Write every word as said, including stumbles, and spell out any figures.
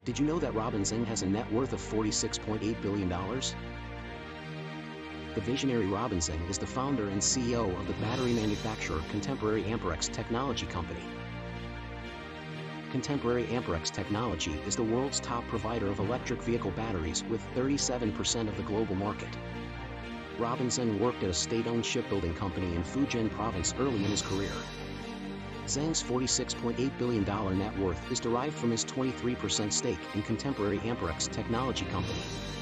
Did you know that Robin Zeng has a net worth of forty-six point eight billion dollars? The visionary Robin Zeng is the founder and C E O of the battery manufacturer Contemporary Amperex Technology Company. Contemporary Amperex Technology is the world's top provider of electric vehicle batteries with thirty-seven percent of the global market. Robin Zeng worked at a state-owned shipbuilding company in Fujian province early in his career. Zeng's forty-six point eight billion dollars net worth is derived from his twenty-three percent stake in Contemporary Amperex Technology Company.